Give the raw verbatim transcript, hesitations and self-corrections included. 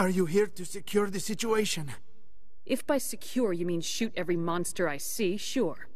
Are you here to secure the situation? If by secure you mean shoot every monster I see, sure.